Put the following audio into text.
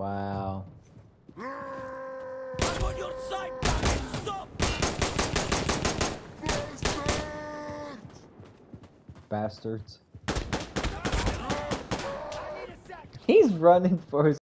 Wow. I'm on your side, stop! Bastards. He's running for his